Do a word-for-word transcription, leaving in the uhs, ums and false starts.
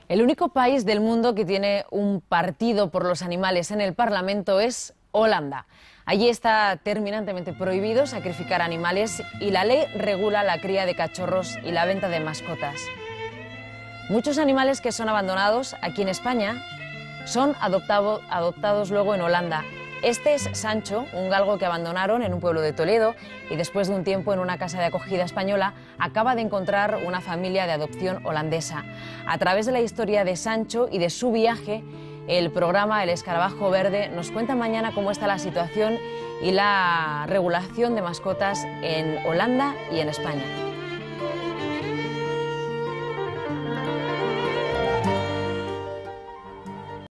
El único país del mundo que tiene un partido por los animales en el Parlamento es Holanda. Allí está terminantemente prohibido sacrificar animales y la ley regula la cría de cachorros y la venta de mascotas. Muchos animales que son abandonados aquí en España son adoptado, adoptados luego en Holanda. Este es Sancho, un galgo que abandonaron en un pueblo de Toledo y después de un tiempo en una casa de acogida española acaba de encontrar una familia de adopción holandesa. A través de la historia de Sancho y de su viaje, el programa El Escarabajo Verde nos cuenta mañana cómo está la situación y la regulación de mascotas en Holanda y en España.